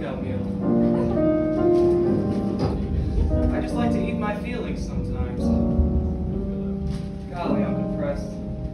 taco meal. I just like to eat my feelings sometimes. Golly, I'm depressed.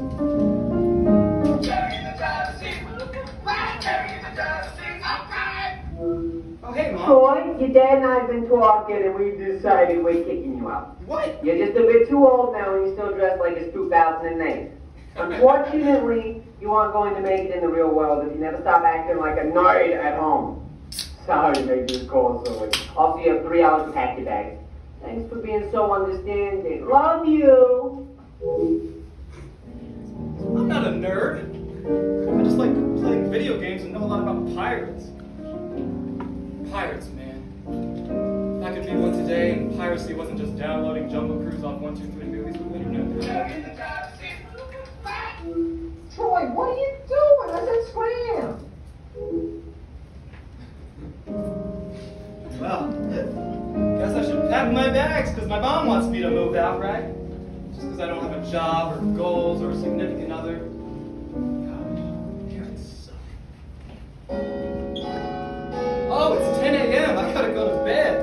Oh, hey, Mom. Troy, your dad and I have been talking and we've decided we're kicking you out. What? You're just a bit too old now and you're still dressed like it's 2008. Unfortunately, you aren't going to make it in the real world if you never stop acting like a nerd at home. Sorry to make this call so late. Also, you have 3 hours to pack your bags. Thanks for being so understanding. Love you. I'm not a nerd. I just like playing video games and know a lot about pirates. Pirates, man. If I could be one today and piracy wasn't just downloading Jungle Cruise off 123 movies with internet. Troy, what are you doing? I said scram. Well, guess I should pack my bags because my mom wants me to move out, right? Just because I don't have a job or goals or a significant other. God, parents suck. Oh, it's 10 a.m. I gotta go to bed.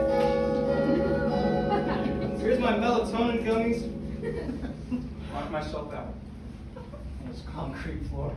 Here's my melatonin gummies. Knock myself out on this concrete floor.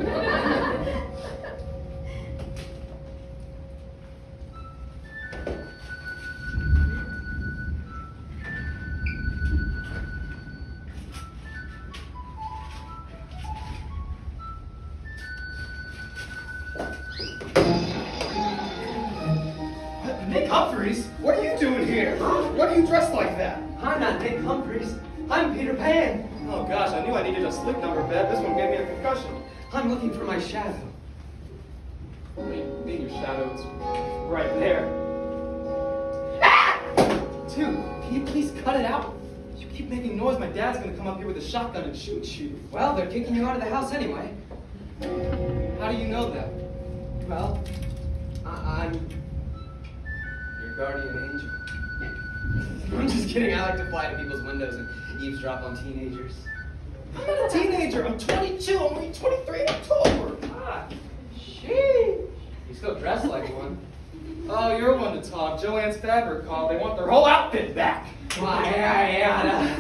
Nick Humphreys? What are you doing here? What are you dressed like that? I'm not Nick Humphreys. I'm Peter Pan. Oh gosh, I knew I needed a sleep number bed. This one gave me a concussion. I'm looking for my shadow. Being your shadow is right there. Ah! Dude, can you please cut it out? You keep making noise, my dad's gonna come up here with a shotgun and shoot you. Well, they're kicking you out of the house anyway. How do you know that? Well, I'm your guardian angel. I'm just kidding. I like to fly to people's windows and eavesdrop on teenagers. I'm not a teenager. I'm 22. I'm only 23 in October. God. Sheesh. You still dress like one. Oh, you're one to talk. Joanne's Fabric called. They want their whole outfit back. Why, yeah.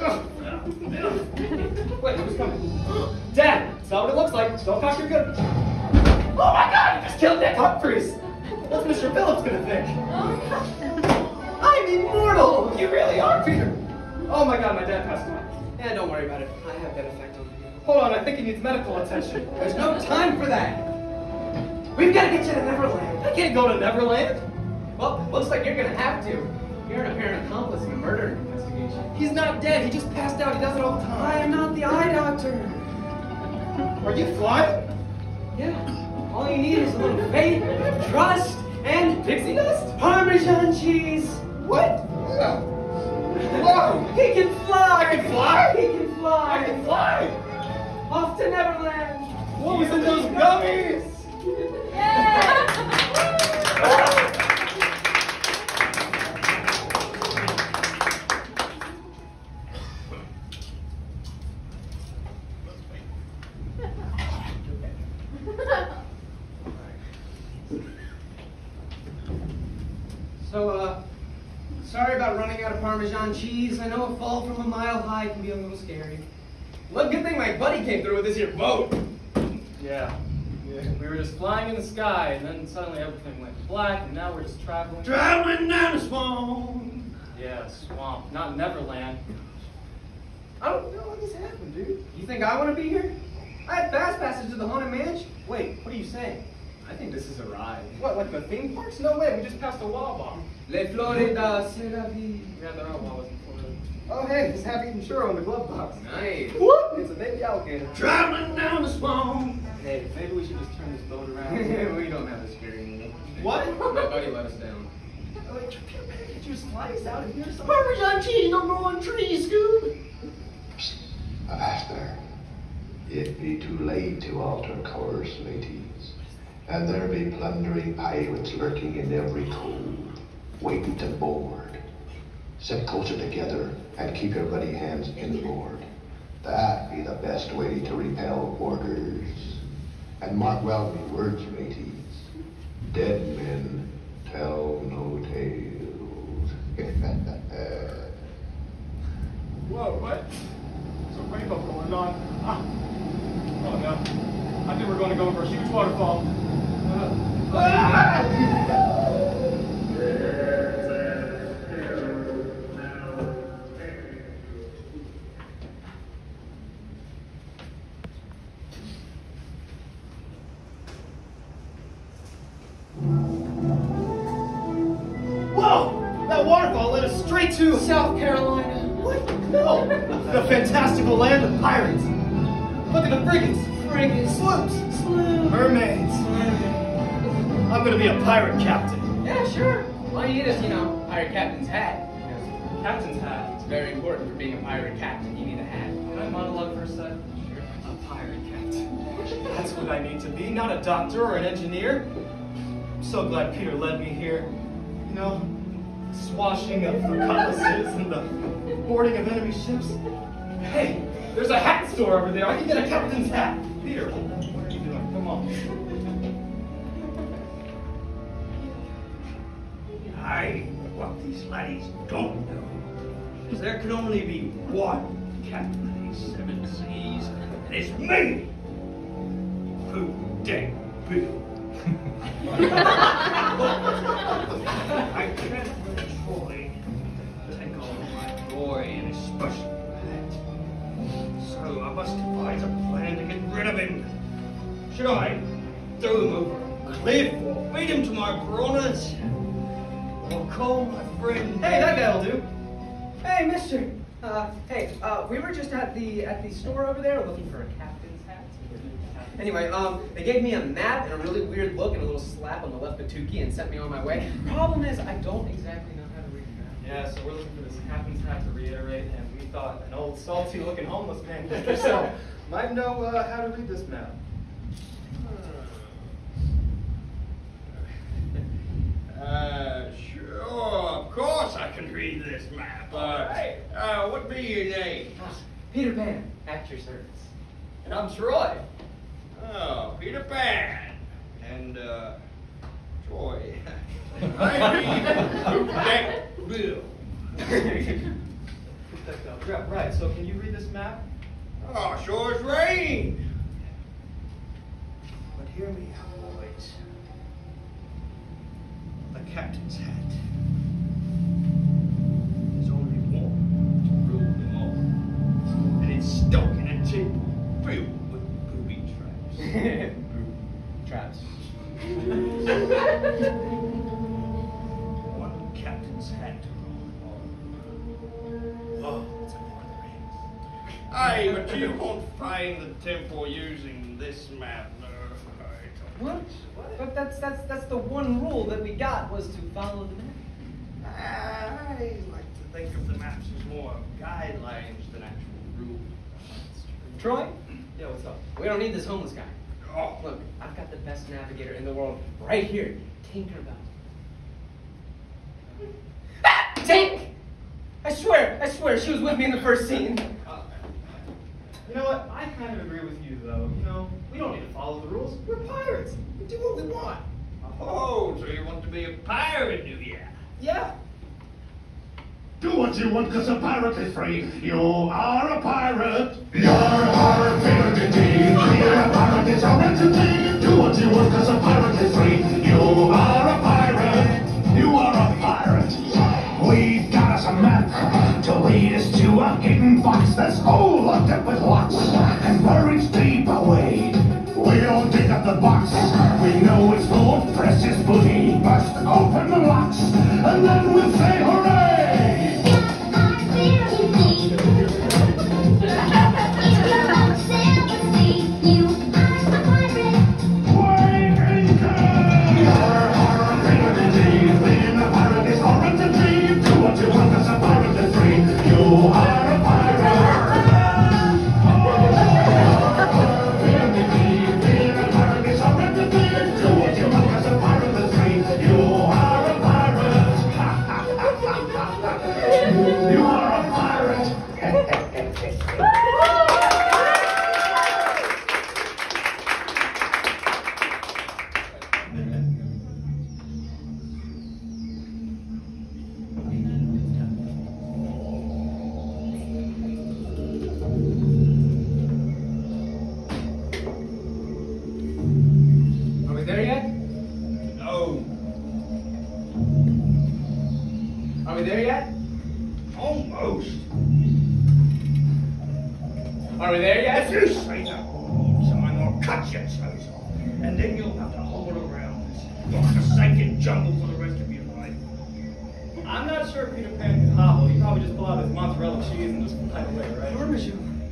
Wait, who's coming? Dad, is that what it looks like? Don't touch your good. Oh my God, you just killed Nick Humphreys. What's Mr. Phillips gonna think? I'm immortal. You really are, Peter. Oh my God, my dad passed away. Yeah, don't worry about it. I have that effect on you. Hold on, I think he needs medical attention. There's no time for that. We've got to get you to Neverland. I can't go to Neverland. Well, looks like you're going to have to. You're an apparent accomplice in a murder investigation. He's not dead. He just passed out. He does it all the I time. am not the eye doctor. Are you flying? Yeah. All you need is a little faith, trust, and pixie dust. Parmesan cheese. What? Whoa! He can fly. I can fly? He can fly. I can fly! Off to Neverland. What was in those gummies? So, sorry about running out of Parmesan cheese. I know a fall from a mile high can be a little scary. Well, good thing my buddy came through with this here boat. Yeah. We were just flying in the sky, and then suddenly everything went black, and now we're just traveling. Traveling down the swamp. Yeah, swamp, not Neverland. I don't know what just happened, dude. You think I want to be here? I had fast passes to the Haunted Mansion. Wait, what are you saying? I think this is a ride. What, like the theme parks? No way, we just passed a Wawa. Le Florida, c'est la vie. Yeah, there are Wawas in Florida. Oh, hey, it's half-eaten churro in the glove box. Nice. What? It's a baby alligator. Traveling down the swamp. Hey, maybe we should just turn this boat around. We don't have the steering wheel. What? My buddy let us down. Like, could you just fly us out of here or something? Parmesan cheese don't grow on trees, Scoob. Master, it be too late to alter course, mateys, and there be plundering pirates lurking in every cove, waiting to board. Sit closer together and keep your ruddy hands inboard. That be the best way to repel boarders. And mark well me words, mateys. Dead men tell no tales. Whoa, what? There's a rainbow going on. Oh no. I think we're going to go over a huge waterfall. Whoa! That waterfall led us straight to South Carolina. What? No! The fantastical land of pirates. Look at the frigates. Sloops. Mermaids. I'm gonna be a pirate captain. Yeah, sure. All you need is, pirate captain's hat. Yes. Captain's hat. It's very important for being a pirate captain. You need a hat. Can I monologue for a sec? Sure. A pirate captain. That's what I need to be, not a doctor or an engineer. I'm so glad Peter led me here. Swashing of the cutlasses and the boarding of enemy ships. Hey, there's a hat store over there. I can get a captain's hat. Peter, what are you doing? Come on. What these laddies don't know is there can only be one captain of these seven seas, and it's me, who dead Bill. I can't let Troy take on my boy in his special hat, so I must devise a plan to get rid of him. Should I throw him over a cliff or feed him to my piranhas? Or call my friend. Hey, that guy'll do. Hey, mister. We were just at the store over there looking for a captain's hat. Anyway, they gave me a map and a really weird look and a little slap on the left patookie and sent me on my way. Problem is, I don't exactly know how to read a map. Yeah, so we're looking for this captain's hat to reiterate, and we thought an old salty-looking homeless man like yourself might know how to read this map. Sure, of course I can read this map. What be your name? Peter Pan, at your service. And I'm Troy. Oh, Peter Pan. And, Troy. I mean, Bill. Right, so can you read this map? Oh, sure as rain. But hear me out, boys. The captain's hat. There's only one to rule them all. And it's stuck in a table filled with booby traps. Traps. One captain's hat to rule them all. Oh, it's a Lord of the Rings. Aye, but you won't find the temple using this map. What? But that's the one rule that we got was to follow the map. I like to think of the maps as more guidelines than actual rules. Troy, Yeah, what's up? we don't need this homeless guy. Oh, Look, I've got the best navigator in the world right here, Tinkerbell. Ah, Tink! I swear, she was with me in the first scene. You know what? I kind of agree with you, though. We don't need to follow the rules. We're pirates. We do what we want. oh, so you want to be a pirate, do you? Yeah. Do what you want, cause a pirate is free. You are a pirate. You're our favorite indeed. Being a pirate is our entity. Do what you want, cause a pirate is free. You are a pirate. You are a pirate. We've got us a map to lead us to a hidden box that's all locked up with locks and buried deep away. We'll dig up the box. We know it's full of precious booty. Bust open the locks, and then we'll say hooray! Are we there yet? If you say that someone will cut your toes off, and then you'll have to hobble around this forsaken jungle for the rest of your life. I'm not sure if Peter Pan can hobble. He probably just pull out his mozzarella cheese and just fly away, right? Sure, monsieur.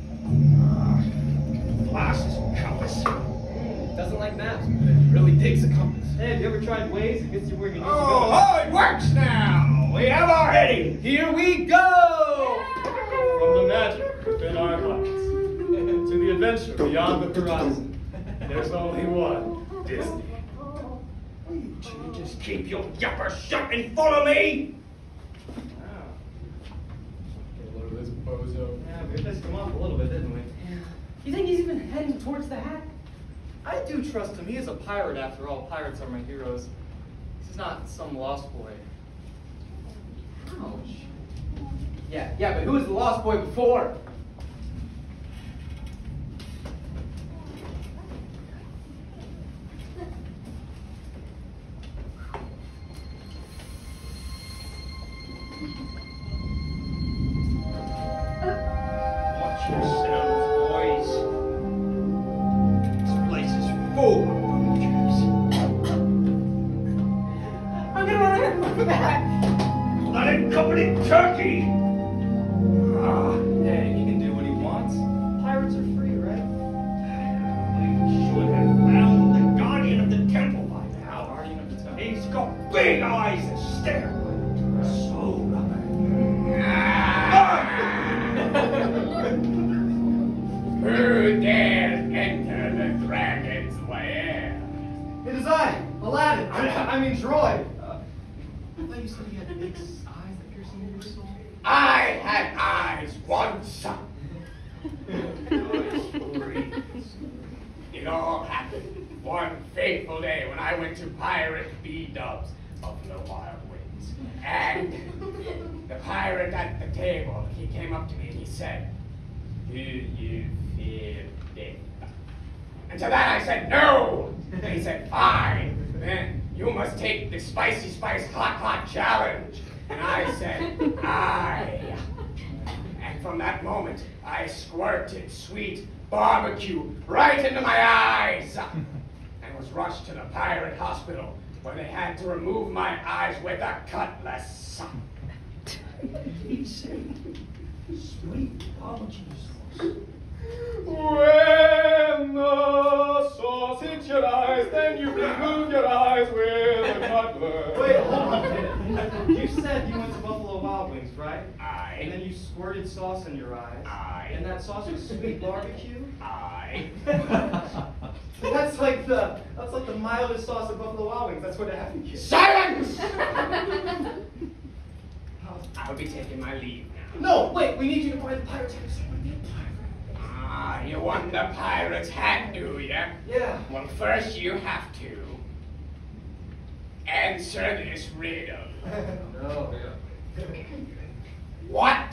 Glasses and compass. Doesn't like maps, but it really digs a compass. Hey, have you ever tried Waze? It gets you where you need to Oh, go. oh, it works now! We have our heading! Here we go! From the magic within our hearts to the adventure beyond the horizon. There's only one Disney. Will you two just keep your yapper shut and follow me? Yeah, we pissed him off a little bit, didn't we? Yeah. You think he's even heading towards the hat? I do trust him. He is a pirate after all. Pirates are my heroes. He's not some lost boy. Ouch. Yeah, but who was the lost boy before? Watch yourselves, boys. This place is full of poachers. I'm gonna run ahead and look for that. Blooded company turkey! Ah, Hey, he can do what he wants. Pirates are free, right? we should have found the guardian of the temple by now. Guardian of the temple. He's got big eyes that stare right into the soul. Who dares enter the dragon's lair? It is I, Aladdin. I mean, Troy. I thought you said he had big eyes that pierce into your soul. I had eyes once. It all happened one fateful day when I went to pirate B-dubs of the Wild Winds. And the pirate at the table, he came up to me and he said, "Do you fear death?" And to that I said, "No!" And he said, "Fine. Then you must take the spicy spice hot challenge." And I said, "Aye." And from that moment, I squirted sweet barbecue right into my eyes and was rushed to the pirate hospital where they had to remove my eyes with a cutlass. He said, sweet barbecue sauce. When the sauce hits your eyes, then you remove your eyes with a cutlass. Wait, hold on a minute. You said you went to Buffalo Wild Wings, right? Aye. And then you squirted sauce in your eyes. Aye. And that sauce was sweet barbecue? Aye. That's like the mildest sauce at Buffalo Wild Wings. That's what happened, kid. Silence! I'll be taking my leave now. No, wait, we need you to buy the pirate's hat. Ah, you want the pirate's hat, do ya? Yeah. Well, first you have to answer this riddle. No. What?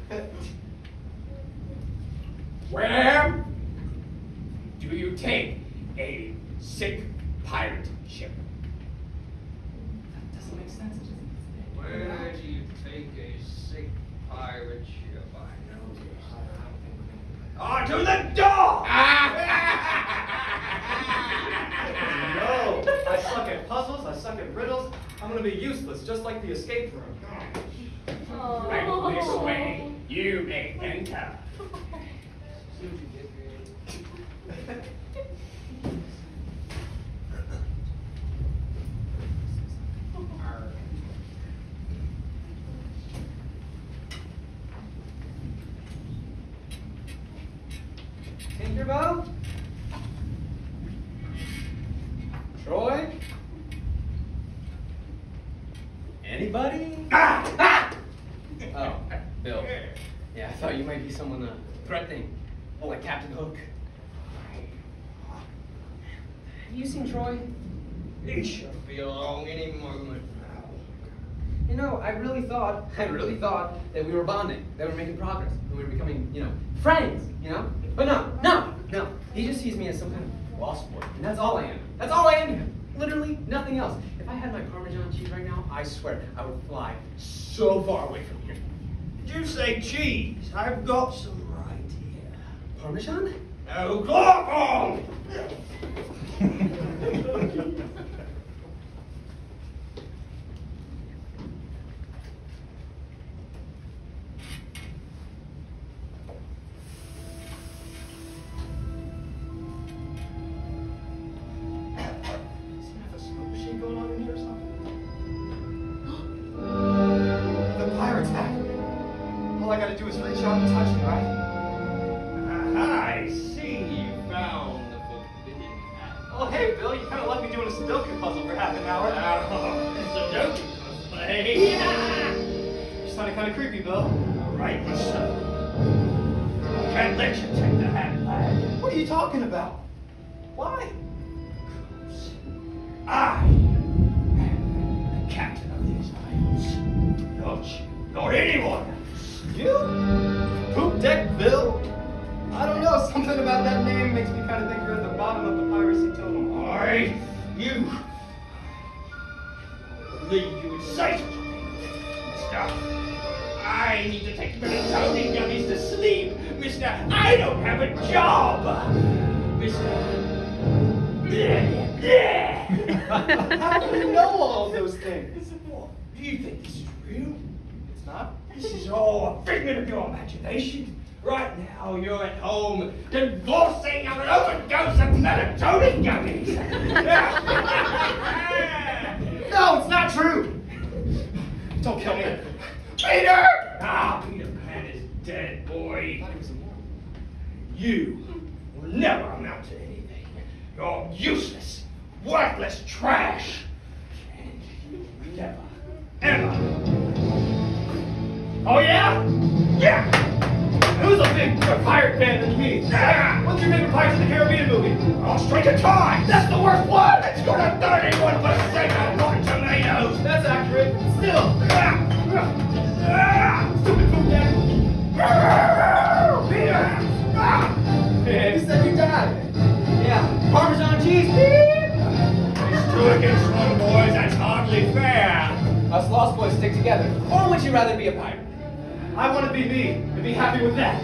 Where do you take a sick pirate ship? That doesn't make sense. Where do you take a sick pirate ship? I know. To the door! No, I suck at puzzles, I suck at riddles. I'm gonna be useless, just like the escape room. Right this way, you may enter. Tinkerbell? Troy? Anybody? Oh, Bill. Yeah, I thought you might be someone threatening. Oh, like Captain Hook. Have you seen Troy? He should be along any moment now. You know, I really thought that we were bonding, that we were making progress, and we were becoming, friends, But no. He just sees me as some kind of lost boy, and that's all I am. That's all I am to him. Literally nothing else. If I had my Parmesan cheese right now, I swear I would fly so far away from here. Did you say cheese? I've got some right here. Parmesan? No, chloroform! The pirate's back. All I gotta do is reach out and touch him, right? I see you found the forbidden apple. Oh, hey, Bill, you kind of left me doing a Sudoku puzzle for half an hour. Sudoku play. You sounded kind of creepy, Bill. All right, my son. I can't let you take the hat, lad. What are you talking about? Why? I am the captain of these isles. Not you, nor anyone else. You? Poop Deck Bill? I don't know, something about that name makes me kind of think you're at the bottom of the piracy totem. You believe you would say such a thing, mister? I need to take melatonin gummies to sleep, mister. I don't have a job, mister. How do you know all of those things? Do you think this is real? It's not. This is all a figment of your imagination. Right now, you're at home divorcing of an overdose of melatonin gummies. No, it's not true. Don't kill me. Peter! Ah, Peter Pan is dead, boy. I thought he was immortal. You will never amount to anything. You're useless, worthless trash. And you will never, ever. Oh, yeah? Yeah! Who's a big pirate fan than me? What's your favorite Pirates of the Caribbean movie? Oh, Stranger Tides! That's the worst one! It's got a 31% on Rotten Tomatoes! That's accurate. Still. Stupid poop deck! Peter! Yeah, you said you died. Yeah. Parmesan cheese. It's two against one, boys. That's hardly fair. Us Lost Boys stick together. Or would you rather be a pirate? I want to be me and be happy with that.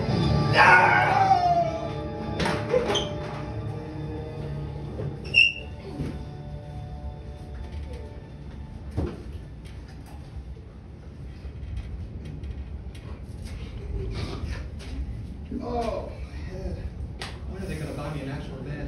Oh, my head. When are they going to buy me an actual bed?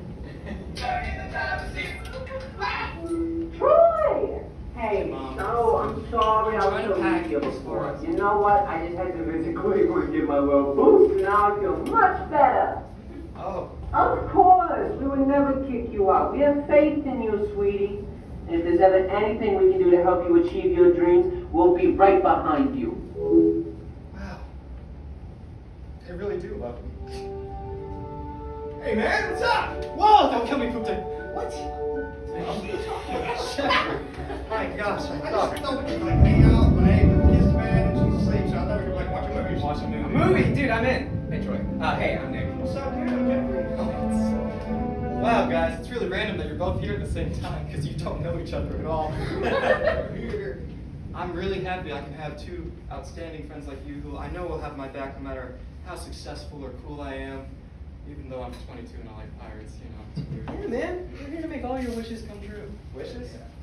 Troy! Hey, Mom. no, I'm sorry I was Trying to so pack weak here this before. for us. You know what? I just had to visit Cleveland, give my little boost, and now I feel much better. Oh. Of course, we would never kick you out. We have faith in you, sweetie. And if there's ever anything we can do to help you achieve your dreams, we'll be right behind you. Wow. They really do love me. Hey, man, what's up? Whoa, don't kill me, Poop Dick. What? Shepard. My gosh, I thought. thought we could like hang out, play, kiss man, and she's asleep, so I thought we could like watch a movie. Watch a movie. A movie? Dude, I'm in. Hey, Troy. Hey, I'm Nick. What's up, dude? I'm Jeffrey. Wow, guys, it's really random that you're both here at the same time because you don't know each other at all. I'm really happy I can have two outstanding friends like you who I know will have my back no matter how successful or cool I am, even though I'm 22 and I like pirates, you know. It's weird. Yeah, man, we're here to make all your wishes come true. Wishes?